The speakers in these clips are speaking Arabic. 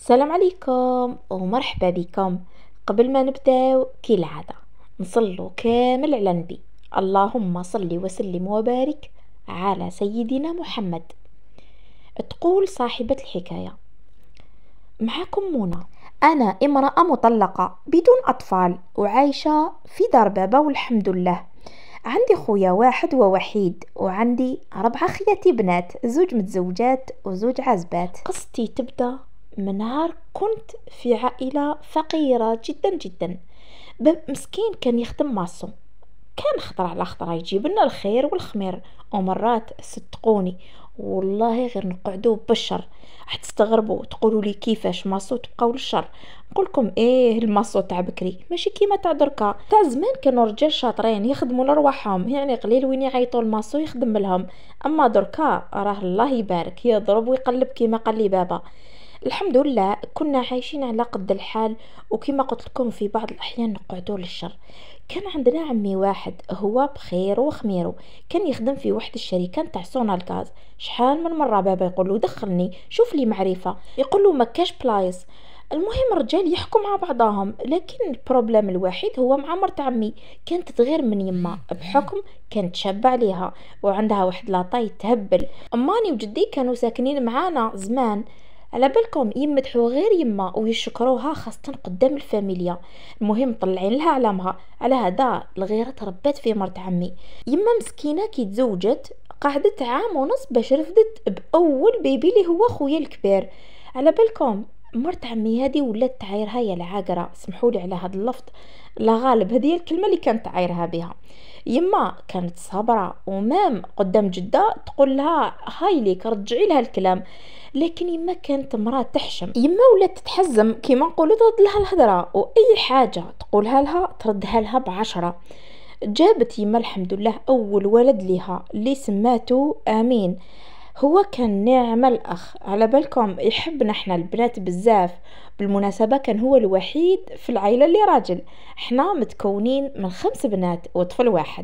السلام عليكم ومرحبا بكم. قبل ما نبداو كالعادة نصلوا كامل على النبي. اللهم صل وسلم وبارك على سيدنا محمد. تقول صاحبة الحكاية: معكم منى. أنا امرأة مطلقة بدون أطفال وعايشة في دار بابا والحمد لله. عندي خويا واحد ووحيد، وعندي 4 خياتي بنات، زوج متزوجات وزوج عازبات. قصتي تبدأ من نهار كنت في عائلة فقيرة جدا جدا. باب مسكين كان يخدم ماسو، كان خطرة على خطرة يجيب لنا الخير والخمير، ومرات صدقوني والله غير نقعدوا بالشر. حتستغربوا تقولوا لي كيفاش ماسو تبقاو للشر. نقولكم ايه، الماسو تاع بكري ماشي كيما تاع دركا. تاع زمان كانوا رجال شاطرين يخدموا لرواحهم، يعني قليل وين يعيطوا الماسو يخدم لهم. اما دركا راه الله يبارك يضرب ويقلب كيما قال لي بابا. الحمد لله كنا عايشين على قد الحال، وكما قلت لكم في بعض الأحيان نقعدوا للشر. كان عندنا عمي واحد هو بخير وخميرو، كان يخدم في واحد الشركة تاع سونا الغاز. شحال من مرة بابا يقول له دخلني شوف لي معرفة، يقول له ما كاش بلايص. المهم الرجال يحكوا مع بعضهم، لكن البروبلم الوحيد هو مع مرت عمي، كانت تغير من يما بحكم كانت شابة عليها وعندها واحد لاطاي تهبل. اماني وجدي كانوا ساكنين معانا زمان، على بالكم يمدحوا غير يما ويشكروها خاصة قدام الفاميليا. المهم طلعين لها علامها، على هذا الغيرة تربت في مرت عمي. يما مسكينة كي تزوجت قعدت عام ونص باش رفدت بأول بيبي اللي هو خويا الكبير. على بالكم مرت عمي هذه ولات تعايرها يا العاقرة، سمحولي على هذا اللفظ، لا غالب هذه الكلمة اللي كانت تعايرها بها. يما كانت صابرة، ومام قدام جدة تقول لها هاي ليك رجعي لها الكلام، لكن يما كانت مراه تحشم. يما ولات تتحزم كيما نقولوا، ترد لها الهضره، واي حاجه تقولها لها تردها لها ب10. جابت يما الحمد لله اول ولد لها اللي سماته امين. هو كان نعم الاخ، على بالكم يحبنا احنا البنات بزاف. بالمناسبة كان هو الوحيد في العائلة اللي راجل، احنا متكونين من 5 بنات وطفل واحد.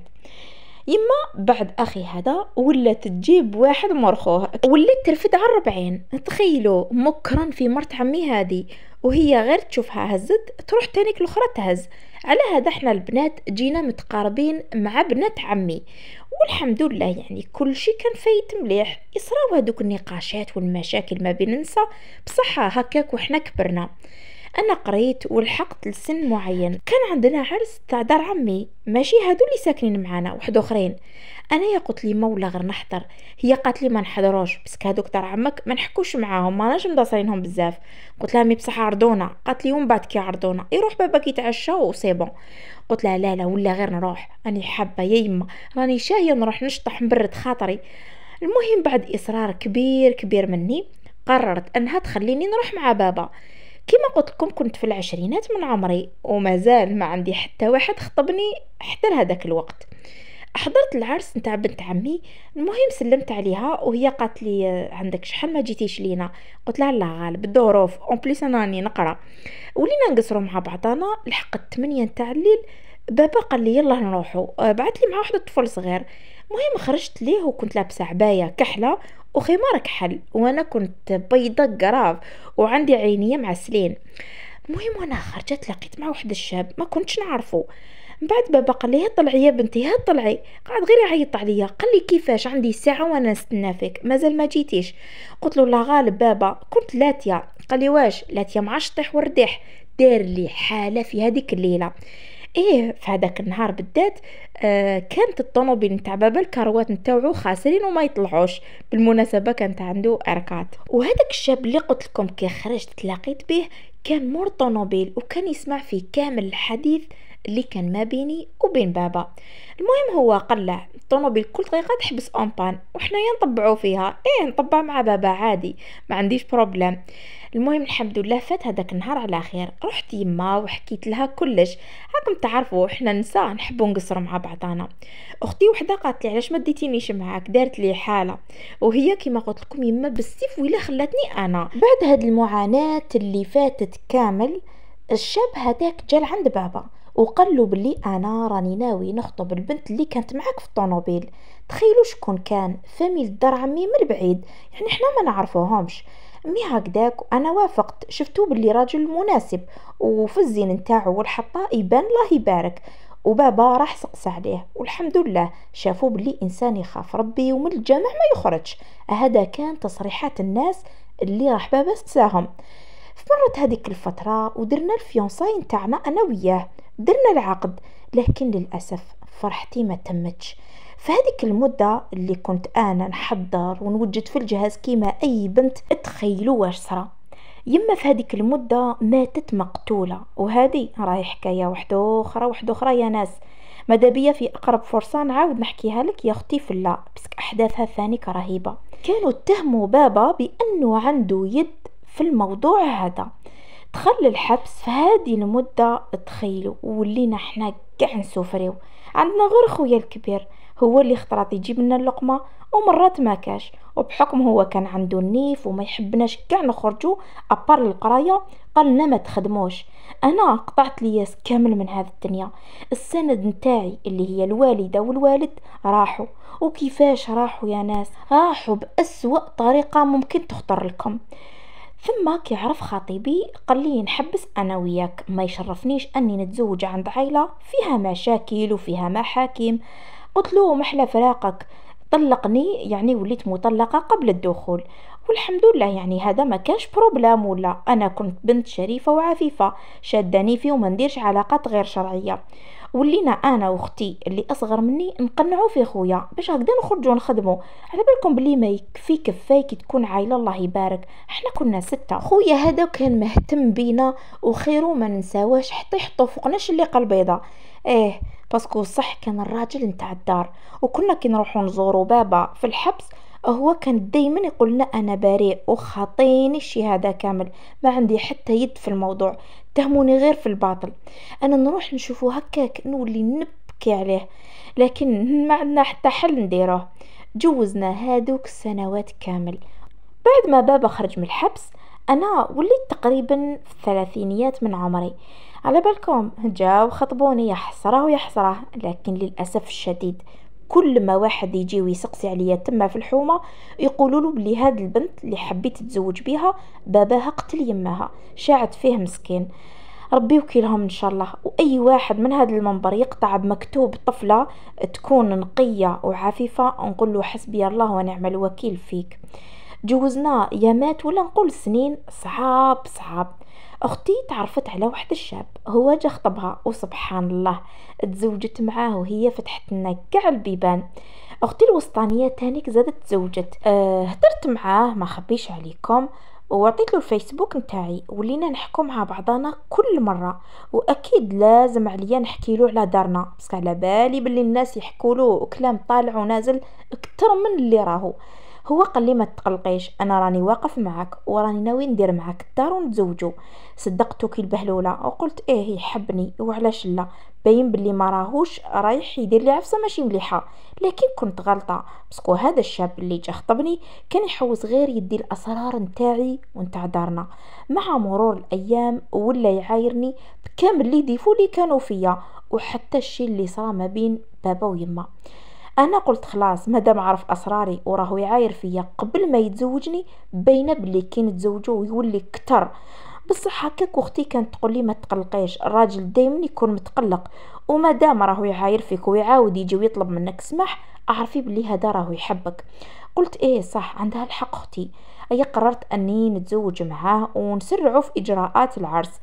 يما بعد اخي هذا ولات تجيب واحد مرخوه، ولات ترفد على 40. تخيلوا مكرا في مرت عمي هذه، وهي غير تشوفها هزت تروح تانيك الاخرى تهز. على هذا احنا البنات جينا متقاربين مع بنات عمي، والحمد لله يعني كل شيء كان فايت مليح. يصراو هذوك النقاشات والمشاكل ما بين النساء بصحة هكاك وحنا كبرنا. انا قريت ولحقت لسن معين، كان عندنا عرس تاع دار عمي، ماشي هادو اللي ساكنين معانا واحد اخرين. انا يا قلت لي مولا غير نحضر، هي قالت لي ما نحضروش بس هادوك دار عمك ما نحكوش معاهم، ما ناش مداصرينهم بزاف. قلت لها مي بصح عرضونا، قالت لي ومن بعد كي عرضونا يروح بابا كيتعشى وصيبون. قلت لها لا لا ولا غير نروح، اني حابه يا يما راني شاهيه نروح نشطح نبرد خاطري. المهم بعد اصرار كبير كبير مني قررت انها تخليني نروح مع بابا. كما قلت لكم كنت في العشرينات من عمري، ومازال ما عندي حتى واحد خطبني حتى لهذاك الوقت. حضرت العرس نتاع بنت عمي. المهم سلمت عليها وهي قالت لي عندك شحال ما جيتيش لينا؟ قلت لها لا غالب الظروف، اون بليس انا راني نقرا. ولينا نقصروا مع بعضنا لحقت 8 نتاع الليل. بابا قال لي يلا نروحوا، بعت لي مع واحد الطفل صغير. المهم خرجت ليه وكنت لابسه عبايه كحله وخمار كحل، وانا كنت بيضة قراف وعندي عينيه معسلين. المهم وانا خرجت لقيت مع واحد الشاب ما كنتش نعرفه. من بعد بابا قال لي طلعي يا بنتي ها طلعي، قاعد غير يعيط عليا، قال لي كيفاش عندي ساعه وانا نستنى فيك مازال ما جيتيش؟ قلت له لا غالب بابا كنت لاتيه. قال لي واش لاتيه مع الشطيح والرديح؟ دار لي حاله في هذيك الليله. ايه في هذاك النهار بالذات كانت الطوموبيل نتاع بابا الكروات نتاعو خاسرين وما يطلعوش. بالمناسبه كانت عنده اركات، وهذاك الشاب اللي قلت لكم كي خرجت تلاقيت به كان مور طوموبيل، وكان يسمع في كامل الحديث اللي كان ما بيني وبين بابا. المهم هو قلع الطوموبيل كل دقيقه تحبس اون بان، وحنا نطبعوا فيها، ايه نطبع مع بابا عادي ما عنديش بروبليم. المهم الحمد لله فات هذاك النهار على خير. رحت يما وحكيت لها كلش، راكم تعرفوا احنا نساء نحبوا نقصر مع بعضنا. اختي وحده قالت لي علاش ما ديتينيش معاك، دارت لي حاله. وهي كما قلت لكم يما بالسيف ولا خلاتني انا. بعد هاد المعاناه اللي فاتت كامل، الشاب هذاك جا عند بابا وقال له بلي انا راني ناوي نخطب البنت اللي كانت معك في الطوموبيل. تخيلوا شكون كان؟ فاميل دار عمي من بعيد، يعني احنا ما نعرفوهمش. مي هكداك انا وافقت، شفتو باللي راجل مناسب وفي الزين نتاعو والحطة يبان الله يبارك. وبابا راح سقس عليه والحمد لله شافوا باللي انسان يخاف ربي ومن الجامع ما يخرجش. هذا كان تصريحات الناس اللي راح بابا ساهم. مرت هذيك الفترة ودرنا الفيونساي نتاعنا انا وياه، درنا العقد، لكن للأسف فرحتي ما تمتش. فهذيك المدة اللي كنت انا نحضر ونوجد في الجهاز كيما اي بنت، تخيلوا واش صرا. يما في هذيك المدة ماتت مقتولة، وهذه راهي حكاية واحدة أخرى يا ناس. ماذا بيا في أقرب فرصة نعاود نحكيها لك يا أختي في الله، بس أحداثها ثانيك رهيبة. كانوا اتهموا بابا بأنه عنده يد في الموضوع هذا، دخل الحبس في هذه المدة. تخيلوا ولينا احنا قاع نسوفريو. عندنا غير خويا الكبير هو اللي خطرات يجيب لنا اللقمة، ومرات ما كاش، وبحكم هو كان عنده النيف وما يحبناش كاع نخرجوا ابار القرايه، قال لنا ما تخدموش. انا قطعت لياس كامل من هذه الدنيا. السند نتاعي اللي هي الوالده والوالد راحوا، وكيفاش راحوا يا ناس؟ راحوا بأسوأ طريقه ممكن تخطر لكم. ثم كيعرف خطيبي قال لي نحبس انا وياك، ما يشرفنيش اني نتزوج عند عائله فيها مشاكل وفيها محاكم. قلت له محلى فراقك، طلقني يعني وليت مطلقة قبل الدخول. والحمد لله يعني هذا ما كانش بروبلام، ولا انا كنت بنت شريفة وعفيفة شاداني فيه وما نديرش علاقات غير شرعية. ولينا انا واختي اللي اصغر مني نقنعوا في خويا باش هكذا نخرجوا نخدموا. على بالكم بلي ما يكفي كفاي كي تكون عائله الله يبارك، احنا كنا 6. خويا هذا كان مهتم بينا وخيرو ما ننساواش حتى يحطوا فوقناش اللي قلبيضه. ايه باسكو صح كان الراجل نتاع الدار، وكنا كي نروحوا نزوروا بابا في الحبس هو كان دايما يقول لنا انا بريء وخاطيني الشهاده كامل، ما عندي حتى يد في الموضوع، تهموني غير في الباطل. انا نروح نشوفه هكاك نولي نبكي عليه، لكن ما عندنا حتى حل نديروه. جوزنا هادوك السنوات كامل. بعد ما بابا خرج من الحبس انا وليت تقريبا في الثلاثينيات من عمري. على بالكم جاو خطبوني، يا حسرة ويا حسرة، لكن للأسف الشديد كل ما واحد يجي ويسقسي عليا تما في الحومة يقولوا له بلي هاد البنت اللي حبيت تتزوج بيها باباها قتل يماها، شاعت فيه مسكين. ربي وكيلهم ان شاء الله. واي واحد من هذا المنبر يقطع بمكتوب طفلة تكون نقية وعفيفة نقول له حسبي الله ونعم الوكيل فيك. جوزنا يا مات ولا نقول سنين صعاب صعاب. اختي تعرفت على واحد الشاب، هو جا خطبها وسبحان الله تزوجت معاه وهي فتحت لنا كاع البيبان. اختي الوسطانيه تانيك زادت تزوجت. هدرت معاه ما خبيش عليكم، وعطيت له الفيسبوك نتاعي ولينا نحكوا مع بعضنا كل مره. واكيد لازم عليا نحكي له على دارنا، بس على بالي باللي الناس يحكوا له كلام طالع ونازل اكثر من اللي راهو. هو قال لي ما تقلقيش، انا راني واقف معك وراني ناوي ندير معك الدار ونتزوجوا. صدقته كي البهلوله وقلت ايه يحبني وعلاش لا، باين باللي ما راهوش رايح يدير لي عفسه ماشي مليحه. لكن كنت غلطه، باسكو هذا الشاب اللي جا خطبني كان يحوس غير يدي الاسرار نتاعي ونتاع دارنا. مع مرور الايام ولا يعايرني بكامل لي ديفو اللي كانوا فيا، وحتى الشي اللي صار ما بين بابا ويما. انا قلت خلاص مادام عرف اسراري وراهو يعاير فيا قبل ما يتزوجني، بينه بلي كي نتزوجوا ويولي كتر. بصح هكاك اختي كانت تقول لي ما تقلقيش، الراجل دايما يكون متقلق، وما دام راهو يعاير فيك ويعاود يجي ويطلب منك سماح اعرفي بلي هذا راهو يحبك. قلت ايه صح عندها الحق اختي. اي قررت اني نتزوج معاه ونسرعوا في اجراءات العرس.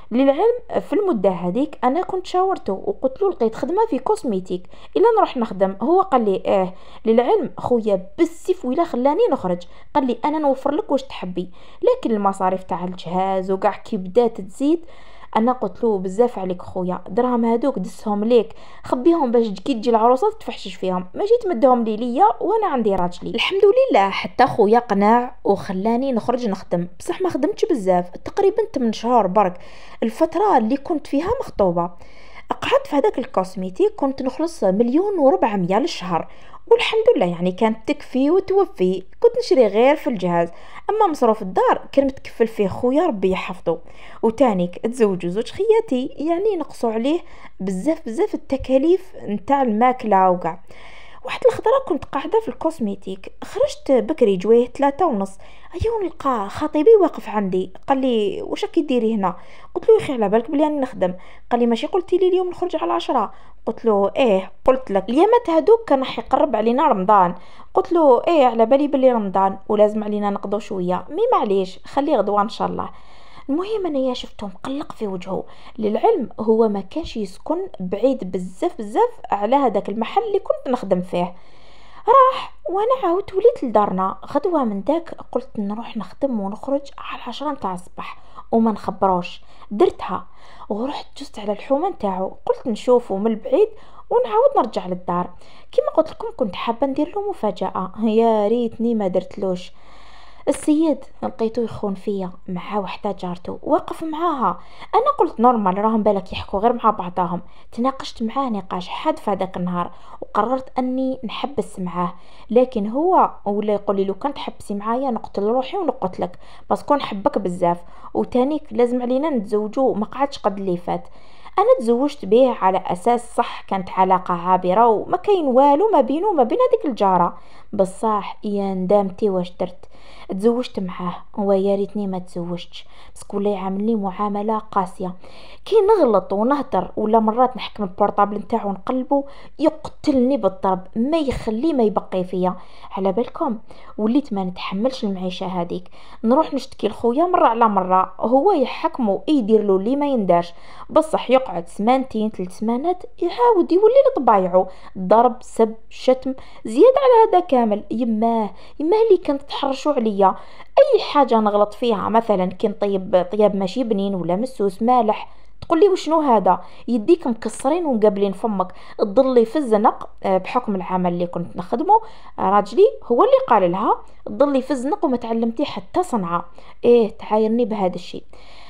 للعلم في المدة هذيك أنا كنت شاورته وقلت له لقيت خدمة في كوسميتيك إلا نروح نخدم. هو قال لي إيه. للعلم خويا بالسيف ولا خلاني نخرج، قال لي أنا نوفر لك واش تحبي، لكن المصاريف تاع الجهاز وقع كي بدات تزيد. انا قلت له بزاف عليك خويا، درهم هادوك دسهم ليك خبيهم باش كي تجي العروسه تفحشش فيهم، ماشي تمدهم ليا وانا عندي راجلي. الحمد لله حتى خويا قناع وخلاني نخرج نخدم، بصح ما خدمتش بزاف، تقريبا 8 شهور برك، الفتره اللي كنت فيها مخطوبه. قعدت في هذاك الكوسميتيك كنت نخلص 1,400,000 للشهر، والحمد لله يعني كانت تكفي وتوفي، كنت نشري غير في الجهاز. اما مصروف الدار كان متكفل فيه خويا ربي يحفظه. وتانيك تزوجوا زوج خياتي يعني نقصوا عليه بزاف التكاليف نتاع الماكله وكاع. واحد الخضره كنت قاعده في الكوسميتيك، خرجت بكري جويه 3:30، ايوا نلقى خطيبي واقف عندي قال لي واش راكي ديري هنا؟ قلت له يا اخي على بالك بلي راني نخدم. قال لي ماشي قلتي لي اليوم نخرج على 10؟ قلت له ايه قلت لك. اليامات هادوك كان راح يقرب علينا رمضان، قلت له ايه على بالي بلي رمضان ولازم علينا نقضوا شويه، مي معليش خليه غدوه ان شاء الله. المهم انايا شفته مقلق في وجهه. للعلم هو ما كانش يسكن بعيد بزاف بزاف على هذاك المحل اللي كنت نخدم فيه. راح وانا عاودت وليت لدارنا. غدوة من داك قلت نروح نخدم ونخرج على 10 نتاع الصباح وما نخبروش. درتها ورحت جست على الحومه نتاعو، قلت نشوفه من البعيد ونعاود نرجع للدار. كما قلت لكم كنت حابه ندير له مفاجاه، يا ريتني ما درتلوش. السيد لقيتو يخون فيا مع وحده جارته واقف معاها. انا قلت نورمال راهم بالك يحكوا غير مع بعضهم. تناقشت معاه نقاش حاد في هذاك النهار وقررت اني نحبس معاه، لكن هو ولا يقول لي لو كان تحبسي معايا نقتل روحي ونقتلك باسكو نحبك بزاف، وتانيك لازم علينا نتزوجوا ما قعدش قد اللي فات. انا تزوجت به على اساس صح كانت علاقه عابره وما كاين والو ما بينه وما بين هذيك الجاره، بصح يا ندامتي واش درت. تزوجت معاه ويا ريتني ما تزوجتش، باسكو لا يعاملني معامله قاسيه. كي نغلط ونهدر ولا مرات نحكم البورطابل نتاعو نقلبو يقتلني بالضرب ما يخلي ما يبقي فيا. على بالكم وليت ما نتحملش المعيشه هذيك، نروح نشتكي لخويا مره على مره هو يحكمه يدير له اللي ما يندارش، بصح يقعد سمانتين 3 سمانات يعاود يولي لطبايعه، ضرب سب شتم زيادة على هذا كامل. يماه اللي كانت تحرشوا عليا اي حاجه نغلط فيها، مثلا كي نطيب طياب ماشي بنين ولا مسوس مالح تقول لي وشنو هذا، يديك مكسرين ومقابلين فمك، تضلي في الزنق. بحكم العمل اللي كنت نخدمه راجلي هو اللي قال لها تضلي في الزنق وما تعلمتي حتى صنعه. ايه تعايرني بهذا الشيء.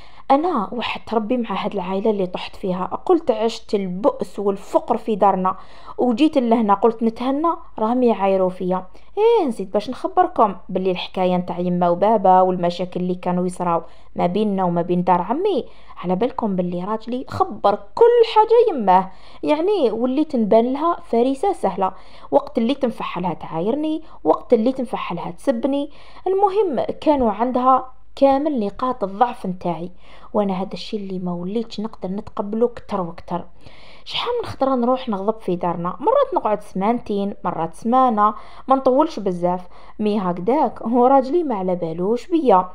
انا واحد تربي مع هاد العائله اللي طحت فيها، قلت عشت البؤس والفقر في دارنا وجيت لهنا قلت نتهنى راهم يعايروا فيا. ايه نسيت باش نخبركم باللي الحكايه نتاع يما وبابا والمشاكل اللي كانوا يصراو ما بيننا وما بين دار عمي، على بالكم باللي راجلي خبر كل حاجه يماه. يعني وليت نبان لها فريسه سهله، وقت اللي تنفح لها تعايرني وقت اللي تنفح لها تسبني. المهم كانوا عندها كامل نقاط الضعف نتاعي، وانا هذا الشيء اللي ما وليتش نقدر نتقبله كتر وكتر. شحال من خطره نروح نغضب في دارنا، مرات نقعد سمانتين مرات سمانه ما نطولش بزاف. مي هكداك هو راجلي ما على بالوش بيا،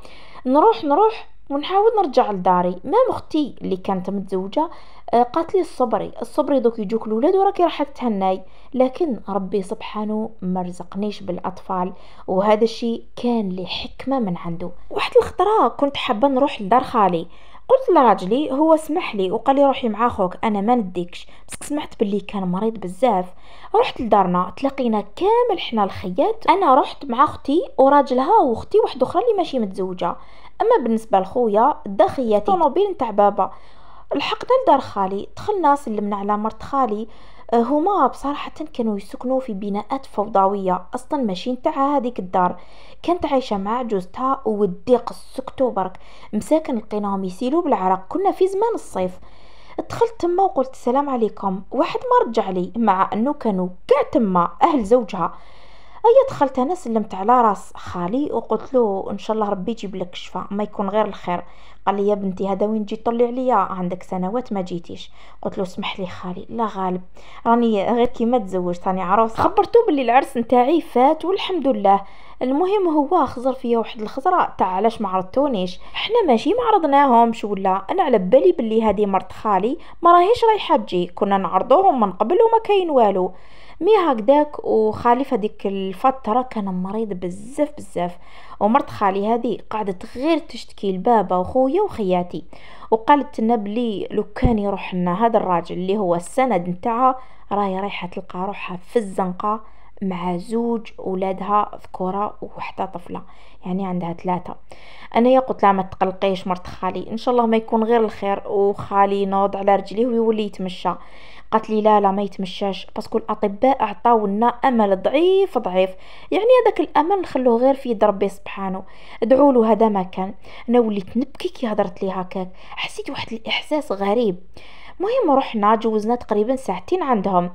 نروح ونحاول نرجع لداري. ما اختي اللي كانت متزوجه قالت لي الصبري دوك يجوك الولاد وراكي راح تهناي، لكن ربي سبحانه ما رزقنيش بالاطفال، وهذا الشيء كان لي حكمه من عنده. واحد الخطره كنت حابه نروح لدار خالي، قلت لراجلي هو سمح لي وقال لي روحي مع خوك انا ما نديكش، بس سمعت باللي كان مريض بزاف. رحت لدارنا تلاقينا كامل حنا الخيات، انا رحت مع اختي وراجلها واختي واحده اخرى اللي ماشي متزوجه. اما بالنسبه لخويا دا خياتي طوموبيل نتاع بابا. لحقنا لدار خالي، دخلنا سلمنا على مرت خالي. هما بصراحة كانوا يسكنوا في بناءات فوضوية، أصلا ماشي نتاع هذيك الدار. كانت عايشة مع جوزتها والضيق سكتوا برك، مساكن لقيناهم يسيلوا بالعرق، كنا في زمان الصيف. دخلت تما وقلت السلام عليكم، واحد ما رجع لي مع انه كانوا كاع تما اهل زوجها. ايا دخلت انا سلمت على راس خالي وقلت له ان شاء الله ربي يجيب لك الشفاء ما يكون غير الخير. قال لي يا بنتي هذا وين جيت طلع عليا عندك سنوات ما جيتيش. قلت له اسمح لي خالي لا غالب راني غير كيما تزوجت راني عروسه. خبرته باللي العرس نتاعي فات والحمد لله. المهم هو خزر فيا واحد الخزره تاع علاش ما عرضتونيش، احنا ماشي ما عرضناهمش ولا انا على بالي باللي هذه مرت خالي ما راهيش رايحه تجي، كنا نعرضوهم من قبل وما كاين والو. مي هكداك وخالي في هذيك الفتره كان مريض بزاف بزاف، ومرت خالي هذه قعدت غير تشتكي لبابا وخويا وخياتي، وقالت لنا بلي لو كان يروح لنا هذا الراجل اللي هو السند نتاعها راهي رايحه تلقى روحها في الزنقه مع زوج ولادها ذكوره وحده طفله، يعني عندها 3. انا يا قلت لها ما تقلقيش مرت خالي ان شاء الله ما يكون غير الخير، وخالي نوض على رجليه ويولي يتمشى. قالت لي لا ما يتمشاش باسكو الاطباء عطاونا امل ضعيف ضعيف، يعني هذاك الامل نخلوه غير في يد ربي سبحانه، ادعوا له هذا ما كان. انا وليت نبكي كي هضرت لي هكاك، حسيت واحد الاحساس غريب. مهم رحنا جوزنا تقريبا 2 ساعة عندهم،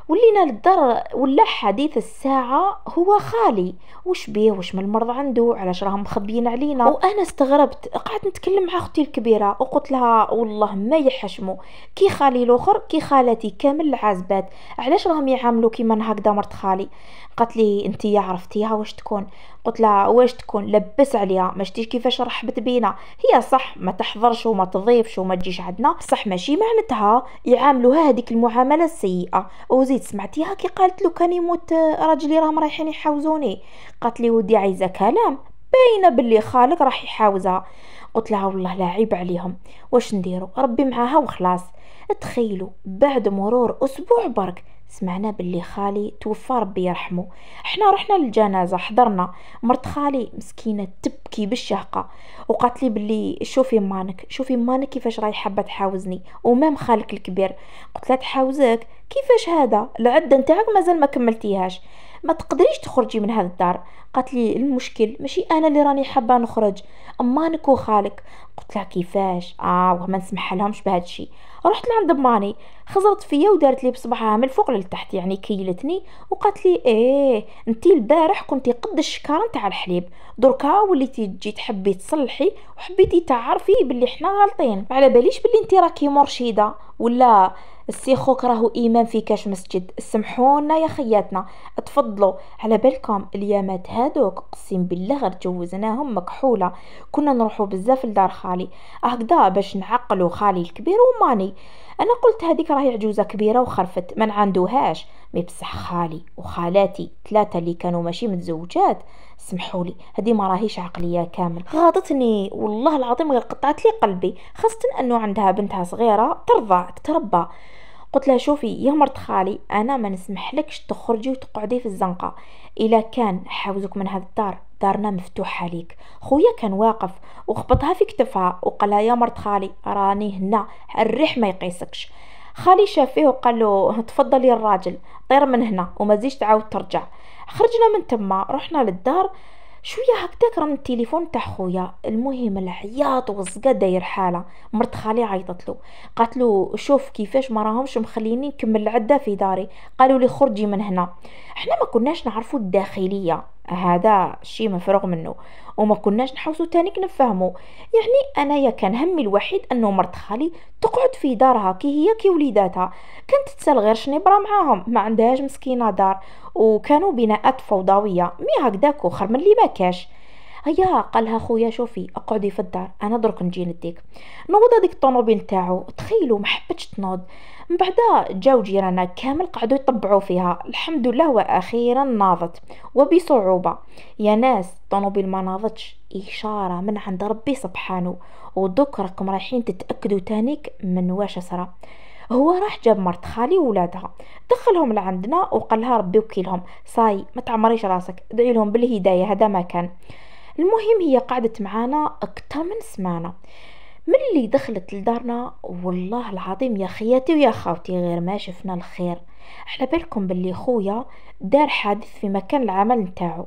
ولينا للدار ولا حديث الساعة هو خالي. وش بيه؟ وش من المرض عنده؟ علاش راهم مخبيين علينا؟ وانا استغربت، قعدت نتكلم مع اختي الكبيرة وقلت لها والله ما يحشموا، كي خالي الاخر كي خالتي كامل العازبات، علاش راهم يعاملوا كيما هكذا مرت خالي؟ قالت لي انتي عرفتيها واش تكون؟ قلت لها واش تكون؟ لبس عليها، ما شتيش كيفاش رحبت بينا؟ هي صح ما تحضرش وما تضيفش وما تجيش عندنا، صح ماشي معناتها يعاملوها هذيك المعامله السيئه. وزيد سمعتيها كي قالت له كان يموت راجلي راهم رايحين يحاوزوني؟ قالت لي ودي عايزه كلام، باينه باللي خالك راح يحاوزها. قلت لها والله لا عيب عليهم، واش نديرو؟ ربي معاها وخلاص. تخيلوا بعد مرور اسبوع برك سمعنا باللي خالي توفى ربي يرحمه. احنا رحنا للجنازه حضرنا، مرت خالي مسكينه تبكي بالشهقه، وقالت لي باللي شوفي مانك، شوفي مانك كيفاش راهي حابه تحاوزني ومام خالك الكبير. قلت لها تحاوزك كيفاش؟ هذا العده نتاعك مازال ما كملتيهاش، ما تقدريش تخرجي من هذا الدار. قالت لي المشكل ماشي انا اللي راني حابه نخرج، امانك وخالك. قلت لها كيفاش؟ وما نسمح لهمش بهذا الشيء. رحت لعند اماني، خزرت فيا ودارت لي بصبعها من الفوق للتحت، يعني كيلتني وقالت لي ايه انتي البارح كنتي قد الشكاره نتاع الحليب، دركا وليتي تجي تحبي تصلحي وحبيتي تعرفي باللي حنا غالطين. على باليش باللي انتي راكي مرشده ولا السي خوك راهو ايمان في كاش مسجد، سمحونا يا خياتنا تفضلوا. على بالكم اليامات هادوك قسم بالله غير جوزناهم مكحوله، كنا نروحوا بزاف لدار خالي هكذا باش نعقلوا خالي الكبير وماني. انا قلت هذيك راهي عجوزه كبيره وخرفت ما نعندوهاش، مي بصح خالي وخالاتي ثلاثه اللي كانوا ماشي متزوجات، سمحوا لي هذه ما راهيش عقليه كامل، غاضتني والله العظيم غير قطعت لي قلبي، خاصه انه عندها بنتها صغيره ترضع تتربى. قلت لها شوفي يا مرت خالي انا ما نسمحلكش تخرجي وتقعدي في الزنقه، الا كان حاوزك من هذا الدار دارنا مفتوحه ليك. خويا كان واقف وخبطها في كتفها وقالها يا مرت خالي راني هنا، الريح ما يقيسكش. خالي شاف فيه وقال له تفضلي الراجل طير من هنا وما تزيدش تعاود ترجع. خرجنا من تما رحنا للدار، شويه هكذاك رن التليفون تاع خويا، المهم العياط والزقا داير حاله. مرت خالي عيطت له قالت له شوف كيفاش ما راهمش مخليني نكمل العده في داري، قالوا لي خرجي من هنا. احنا ما كناش نعرفوا الداخليه، هذا شيء مفروغ منه، وما كناش نحوسوا تانيك نفهموا. يعني انايا كان همي الوحيد انه مرت خالي تقعد في دارها كي هي كي وليداتها، كانت تسال غير شنيبرا معاهم، ما عندهاش مسكينه دار، وكانوا بناءات فوضويه مي هكذاك وخر من اللي ما كاش. هيا قالها خويا شوفي اقعدي في الدار انا درك نجي نديك. نوض هذيك الطوموبيل نتاعو، تخيلوا ما حبتش تنوض. من بعدا جاو جيرانا كامل قعدوا يطبعوا فيها، الحمد لله واخيرا ناضت وبصعوبه. يا ناس الطوموبيل ما ناضتش اشاره من عند ربي سبحانه، ودوك راكم رايحين تتاكدوا تانيك من واش صرا. هو راح جاب مرت خالي وولادها دخلهم لعندنا وقال لها ربي وكيلهم صاي ما تعمريش راسك ادعي لهم بالهدايه هذا ما كان. المهم هي قعدت معانا اكثر من سمانه. من اللي دخلت لدارنا والله العظيم يا خياتي ويا خاوتي غير ما شفنا الخير. على بالكم باللي خويا دار حادث في مكان العمل نتاعو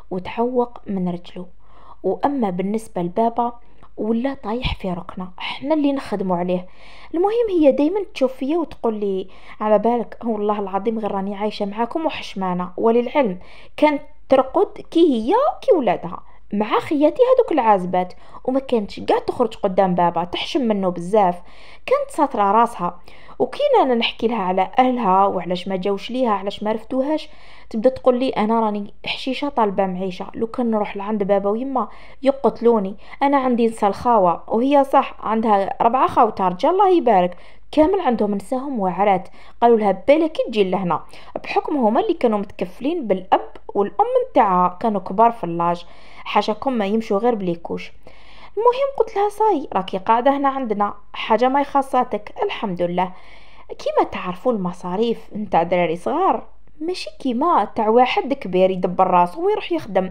وتعوق من رجله، واما بالنسبه لبابا ولا طايح في ركنه احنا اللي نخدموا عليه. المهم هي دايما تشوف فيا وتقول لي على بالك والله العظيم غير راني عايشه معاكم وحشمانه، وللعلم كانت ترقد كي هي كي ولادها مع خياتي هذوك العازبات، وما كانتش قاع تخرج قدام بابا تحشم منه بزاف، كانت ساتره راسها. وكينا انا نحكي لها على اهلها وعلاش ما جاوش ليها علاش ما رفتوهاش، تبدا تقول لي انا راني حشيشه طالبه معيشه، لو كان نروح لعند بابا ويما يقتلوني، انا عندي نسا الخاوه وهي صح عندها 4 خاوتها رجال الله يبارك كامل عندهم نساهم وعرات، قالوا لها بالك تجي لهنا بحكم هما اللي كانوا متكفلين بالاب والام نتاعها كانوا كبار في اللاج، حاجاكم ما يمشوا غير بليكوش. المهم قلت لها صاي راكي قاعده هنا عندنا حاجه ما يخصاتك الحمد لله، كيما تعرفوا المصاريف نتاع دراري صغار ماشي كيما تاع واحد كبير يدبر راسه ويروح يخدم.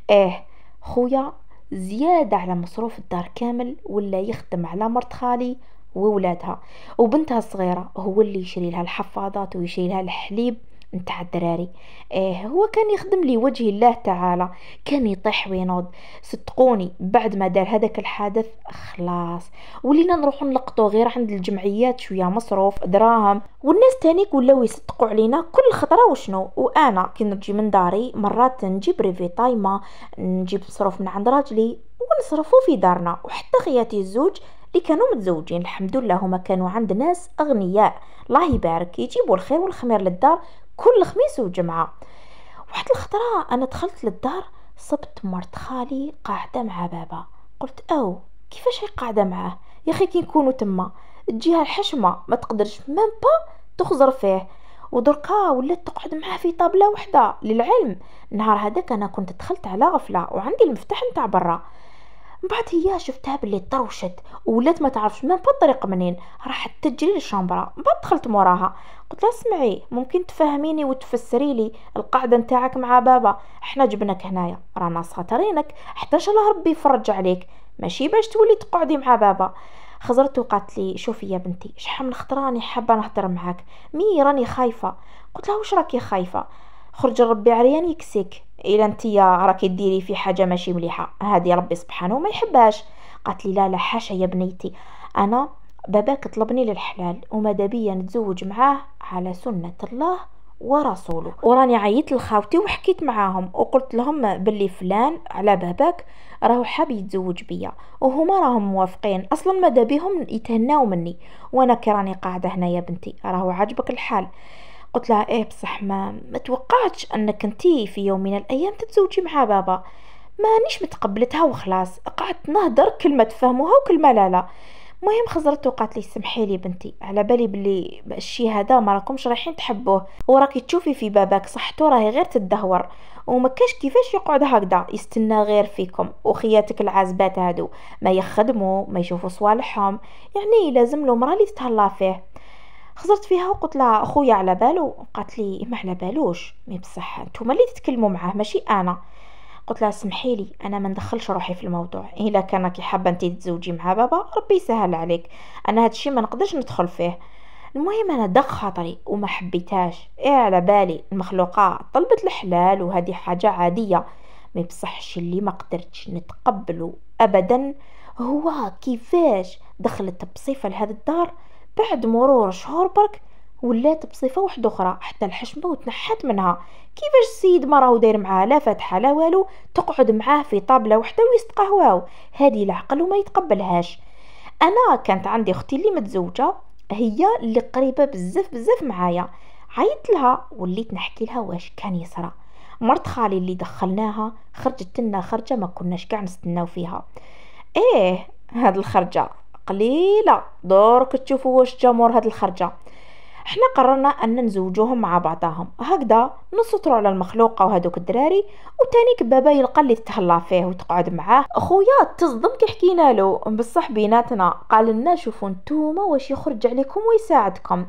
خويا زياده على مصروف الدار كامل ولا يخدم على مرت خالي وولادها وبنتها الصغيره، هو اللي يشري لها الحفاضات ويشري لها الحليب نتاع الدراري. هو كان يخدم لي وجه الله تعالى، كان يطيح وينوض. صدقوني بعد ما دار هذاك الحدث خلاص ولينا نروح نلقطو غير عند الجمعيات شويه مصروف دراهم، والناس تاني ولاو يصدقوا علينا كل خطره. وشنو، وانا كي نجي من داري مرات نجيب ريفي طايمه، نجيب مصروف من عند راجلي ونصرفو في دارنا. وحتى خياتي الزوج اللي كانوا متزوجين الحمد لله هما كانوا عند ناس اغنياء، الله يبارك، يجيبوا الخير والخمير للدار كل خميس وجمعه. واحد الخطره انا دخلت للدار صبت مرت خالي قاعده مع بابا. قلت او كيفاش هي قاعده معاه؟ يا اخي كي نكونوا تما تجيها الحشمه ما تقدرش ميم با تخزر فيه، ودركا ولات تقعد معاه في طابله وحده. للعلم النهار هذاك انا كنت دخلت على غفله وعندي المفتاح نتاع برا. من بعد هي شفتها باللي طروشت ولات ما تعرفش ما الطريق منين، راحت تجري للشامبرا. من بعد دخلت موراها قلت لها اسمعي ممكن تفهميني وتفسري لي القعده نتاعك مع بابا؟ احنا جبناك هنايا رانا سخطرينك حتى ان شاء الله ربي يفرج عليك، ماشي باش تولي تقعدي مع بابا. خزرت وقالت لي شوفي يا بنتي شحال من خطره راني حابه نهضر معاك، مي راني خايفه. قلت لها واش راكي خايفه؟ خرج ربي عريان يكسيك الا انتيا راكي ديري في حاجه ماشي مليحه، هذه ربي سبحانه ما يحبهاش. قالت لي لا لا حاشا يا بنيتي، انا باباك طلبني للحلال وماذا بيا نتزوج معاه على سنه الله ورسوله. وراني عيطت لخاوتي وحكيت معاهم وقلت لهم باللي فلان على باباك راهو حاب يتزوج بيا، وهما راهم موافقين اصلا ماذا بيهم يتهناو مني، وانا كراني قاعده هنا يا بنتي راهو عاجبك الحال. قلت لها ايه بصح ما توقعتش انك انتي في يوم من الايام تتزوجي مع بابا. مانيش متقبلتها وخلاص، قعدت نهدر كلمه تفهموها وكلمه لا. مهم خزرت وقالت لي سمحي لي بنتي على بالي بلي الشي هذا ما راكمش رايحين تحبوه، وراكي تشوفي في باباك صحته راهي غير تدهور، وما كاش كيفاش يقعد هكذا يستنى غير فيكم. وخياتك العازبات هادو ما يخدموا ما يشوفوا صوالحهم، يعني لازم له مرا اللي تتهلا فيه. خزرت فيها وقلت لها اخويا على بالو؟ قالت لي ما على بالوش، مي بصح نتوما اللي تتكلموا معاه ماشي انا. قلت لها سمحي لي انا ما ندخلش روحي في الموضوع، الا كان كي حابه انت تتزوجي مع بابا ربي يسهل عليك، انا هادشي ما نقدرش ندخل فيه. المهم انا دق خاطري وما حبيتهاش، ايه على بالي المخلوقات طلبت الحلال وهذه حاجه عاديه، مي بصح الشي اللي ما قدرتش نتقبله ابدا هو كيفاش دخلت بصفه لهذا الدار بعد مرور شهور برك ولات بصفه واحده اخرى حتى الحشمه وتنحت منها. كيفاش السيد ما راهو داير معاه لا فاتحه لا والو تقعد معاه في طابله وحده ويستقهواو؟ هذه العقل وما يتقبلهاش. انا كانت عندي اختي اللي متزوجه، هي اللي قريبه بزاف بزاف معايا، عيطت لها وليت نحكي لها واش كان يصرى. مرت خالي اللي دخلناها خرجت لنا خرجه ما كناش كاع نستناو فيها. ايه هاد الخرجه قليله درك تشوفوا واش جمهور هاد الخرجه. احنا قررنا ان نزوجوهم مع بعضهم هكذا نسطروا على المخلوقه وهذوك الدراري، وتانيك بابا يلقى اللي تتهلا فيه وتقعد معاه. اخويا تصدم كي حكينا له بصح بيناتنا قال لنا شوفوا نتوما واش يخرج عليكم ويساعدكم.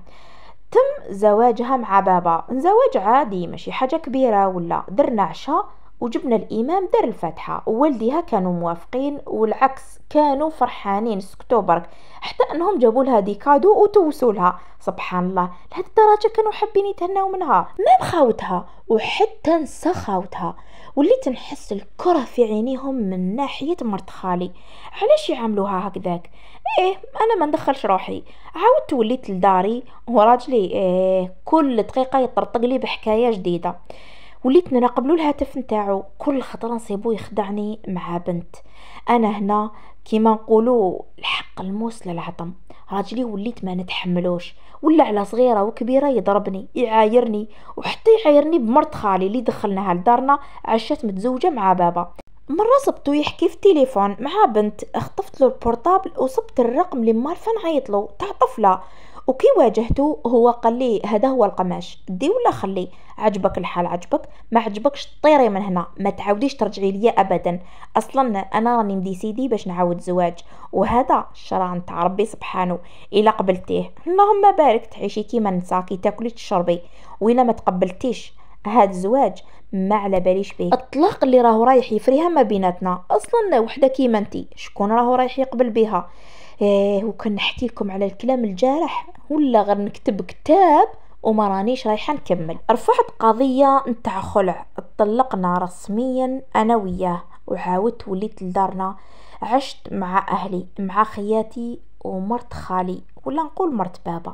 تم زواجها مع بابا، زواج عادي ماشي حاجه كبيره، ولا درنا عشاء وجبنا الامام دار الفاتحه ووالديها كانوا موافقين، والعكس كانوا فرحانين سكتوا برك، حتى انهم جابوا لها دي كادو وتوسوا لها. سبحان الله لهاد الدرجه كانوا حابين يتهناو منها. ما خاوتها وحتى نسى خاوتها، وليت نحس الكره في عينيهم من ناحيه مرت خالي، علاش يعاملوها هكذاك؟ ايه انا ما ندخلش روحي. عاودت وليت لداري وراجلي إيه كل دقيقه يطرطق لي بحكايه جديده، وليت نراقب له الهاتف نتاعو كل خطره نصيبو يخدعني مع بنت. انا هنا كيما نقولوا الحق الموس للعظم، راجلي وليت ما نتحملوش، ولا على صغيره وكبيره يضربني يعايرني، وحتى يعايرني بمرت خالي اللي دخلناها لدارنا عشات متزوجه مع بابا. مرة صبتو يحكي في التليفون مع بنت، خطفت له البورطابل وصبت الرقم اللي مارفه نعيط له تاع طفله، وكي واجهته هو قال لي هذا هو القماش دي ولا خلي، عجبك الحال عجبك، ما عجبكش طيري من هنا ما تعاوديش ترجعي لي ابدا، اصلا انا راني مديسيدي باش نعاود زواج، وهذا الشرع نتاع ربي سبحانه، الا قبلتيه اللهم بارك تعيشي كيما النساء كي تاكلي تشربي، والا ما تقبلتيش هاد الزواج ما على باليش به. الطلاق اللي راهو رايح يفريها ما بيناتنا اصلا وحده كيما انتي شكون راهو رايح يقبل بها؟ ايه وكان نحكي لكم على الكلام الجارح ولا غير نكتب كتاب وما رانيش رايحة نكمل. رفعت قضية نتاع خلع، اتطلقنا رسميا انا وياه، وعاودت وليت لدارنا، عشت مع اهلي، مع خياتي ومرت خالي، ولا نقول مرت بابا.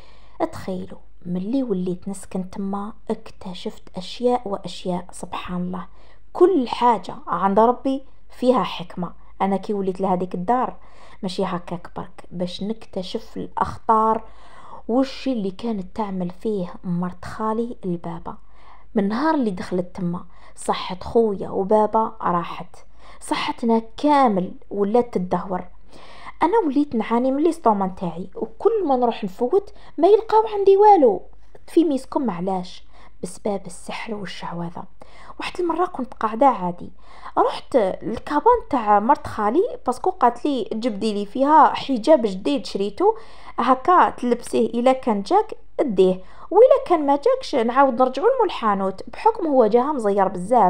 اتخيلوا ملي وليت نسكن تما اكتشفت اشياء واشياء، سبحان الله، كل حاجة عند ربي فيها حكمة. انا كي وليت لهذيك الدار ماشي هكاك برك باش نكتشف الاخطار وش اللي كانت تعمل فيه مرت خالي البابا. من نهار اللي دخلت تما صحة خويا وبابا راحت، صحتنا كامل ولات تدهور. انا وليت نعاني من الاستوما نتاعي، وكل ما نروح نفوت ما يلقاو عندي والو. في ميسكم علاش؟ بسبب السحر والشعوذه. واحد المره كنت قاعده عادي، رحت الكابان تاع مرت خالي باسكو قالت لي جبدي لي فيها حجاب جديد شريته هكا تلبسيه، الا كان جاك اديه، وإلا كان ما جاكش نعاود نرجعو للحانوت، بحكم هو جاها مزير بزاف.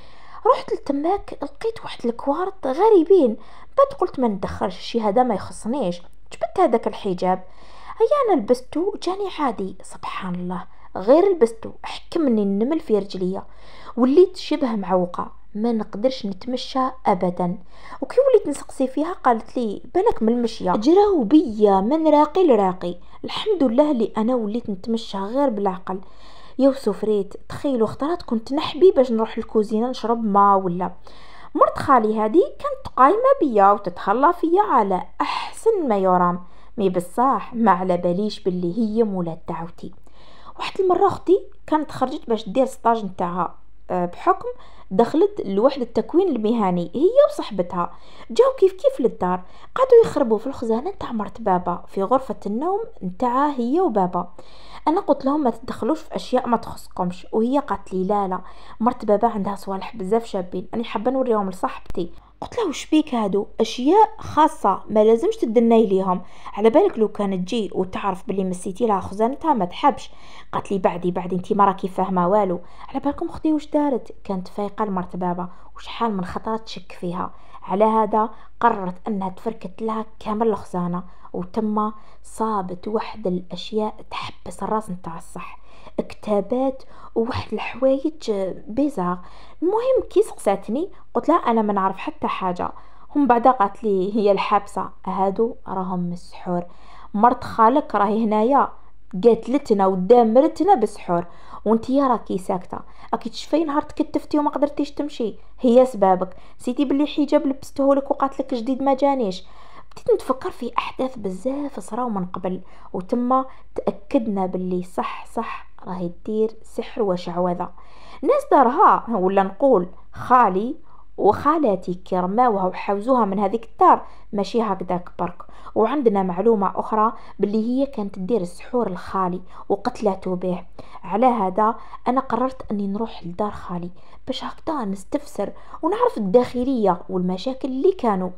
رحت لتماك لقيت واحد الكوارط غريبين، بعد قلت ما ندخلش شي، هذا ما يخصنيش. جبت هذاك الحجاب، هيا انا لبستو جاني عادي، سبحان الله، غير لبستو حكمني النمل في رجليا، وليت شبه معوقه، ما نقدرش نتمشى ابدا. وكي وليت نسقسي فيها قالت لي بالك من المشيه، جراو بيا من راقي لراقي. الحمد لله اللي انا وليت نتمشى غير بالعقل. يا وسفريت تخيلوا خطرات كنت نحبي باش نروح الكوزينه نشرب ما ولا. مرت خالي هذه كانت قايمه بيا وتتهلا فيا على احسن ما يرام، مي بصح ما على باليش باللي هي مولات دعوتي. واحد المره اختي كانت خرجت باش دير ستاج نتاعها، بحكم دخلت لوحدة التكوين المهني هي وصاحبتها، جاو كيف كيف للدار، قعدوا يخربوا في الخزانه نتاع مرت بابا في غرفه النوم نتاعها هي وبابا. انا قلت لهم ما تدخلوش في اشياء ما تخصكمش، وهي قالت لي لا لا، مرت بابا عندها صوالح بزاف شابين، انا حابه نوريهم لصاحبتي. قلت لها وش بيك، هادو اشياء خاصه ما لازمش تدناي ليهم، على بالك لو كانت تجي وتعرف بلي مسيتي لها خزانتها ما تحبش. قالت لي بعدي انتي ما راكي فاهمه والو، على بالكم اختي وش دارت، كانت فايقه لمرت بابا وشحال من خطره تشك فيها. على هذا قررت انها تفركت لها كامل الخزانه، وتما صابت واحد الاشياء تحبس الراس نتاع الصح، كتابات وواحد الحوايج بيزار. المهم كي سقساتني قلت لها انا ما نعرف حتى حاجه. هم بعدا قالت لي هي الحابسه هادو راهم مسحور، مرت خالك راهي هنايا قاتلتنا ودامرتنا بسحور، وانتي راكي ساكته، اكيد تشفي نهار تكتفتي وما قدرتيش تمشي، هي سبابك، نسيتي بلي حجاب لبستهولك وقالتلك جديد ما جانيش. بديت نتفكر في احداث بزاف صراو من قبل، وتما تاكدنا باللي صح راهي دير سحر وشعوذه. ناس دارها ولا نقول خالي وخالاتي كرماوها وحوزوها من هذيك الدار ماشي هكذاك برك. وعندنا معلومة أخرى باللي هي كانت تدير السحور الخالي وقتلاتو به. على هذا أنا قررت أني نروح لدار خالي باش هكذا نستفسر ونعرف الداخلية والمشاكل اللي كانوا.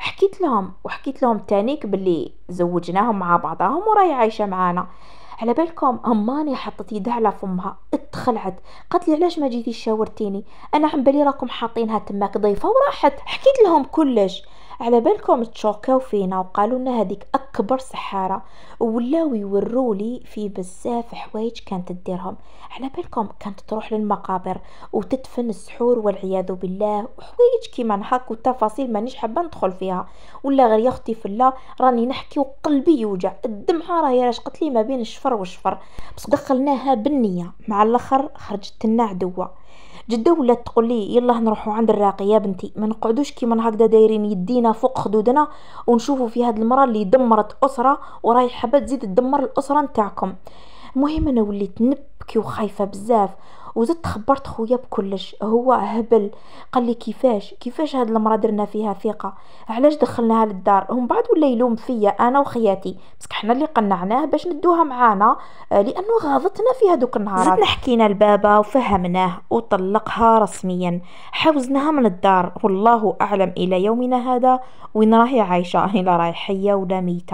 حكيت لهم تانيك باللي زوجناهم مع بعضهم وراي عايشة معانا. على بالكم اماني حطت يدها على فمها اتخلعت، قالت لي علاش ما جيتيش شاورتيني، انا عم بالي راكم حاطينها تماك ضيفه وراحت. حكيت لهم كلش، على بالكم تشوكاو فينا وقالوا لنا هذيك اكبر سحاره، ولاو يورولي في بزاف حوايج كانت تديرهم. على بالكم كانت تروح للمقابر وتدفن السحور والعياذ بالله، وحوايج كيما هاك وتفاصيل مانيش حابه ندخل فيها، ولا غير يا اختي فلا راني نحكي وقلبي يوجع، الدمعه راهي رشقت لي ما بين الشفر والشفر، بس دخلناها بالنيه، مع الاخر خرجت لنا عدوه. جده ولات تقول لي يلا نروحوا عند الراقي يا بنتي، ما نقعدوش كيما هكذا دايرين يدينا فوق خدودنا ونشوفوا في هاد المراه اللي دمرت اسره وراي حابه تزيد تدمر الاسره نتاعكم. المهم انا وليت نبكي وخايفه بزاف، وزدت خبرت خويا بكلش، هو هبل قال لي كيفاش هاد المراه درنا فيها ثقه، علاش دخلناها للدار. هم بعد ولا يلوم فيا انا وخياتي، بس حنا اللي قنعناه باش ندوها معانا، لانه غاضتنا في هذوك النهارات. زدنا حكينا لبابا وفهمناه وطلقها رسميا، حوزناها من الدار، والله اعلم الى يومنا هذا وين راهي عايشه، الا راهي حيه ولا ميته،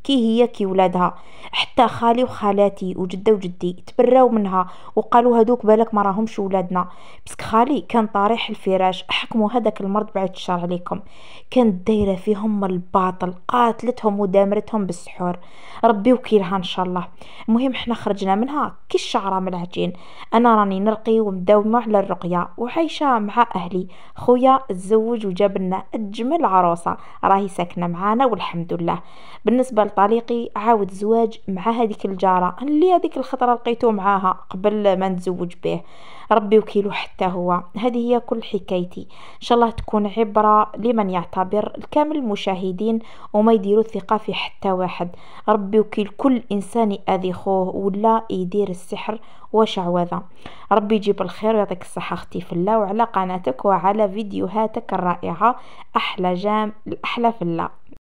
كي هي كي ولادها. حتى خالي وخالاتي وجدة وجدي تبراو منها وقالوا هذوك بالك ما راهمش ولادنا. بس خالي كان طريح الفراش، حكموا هذاك المرض بعد الشر عليكم، كانت دايره فيهم الباطل، قاتلتهم ودامرتهم بالسحور. ربي وكيلها ان شاء الله. المهم حنا خرجنا منها كي الشعره من العجين. انا راني نرقي ومداومه على الرقيه وعايشه مع اهلي. خويا تزوج وجاب لنا اجمل عروسه راهي ساكنه معانا والحمد لله. بالنسبه لطليقي عاود زواج مع هذيك الجاره اللي هذيك الخطره لقيتو معاها قبل ما نتزوج به. ربي وكيلو حتى هو. هذه هي كل حكايتي، ان شاء الله تكون عبره لمن يعتبر الكامل المشاهدين وما يديروا الثقه في حتى واحد. ربي وكيل كل انسان يأذي خوه ولا يدير السحر وشعوذه. ربي يجيب الخير ويعطيك الصحه اختي في الله، وعلى قناتك وعلى فيديوهاتك الرائعه. احلى جام الاحلى في الله.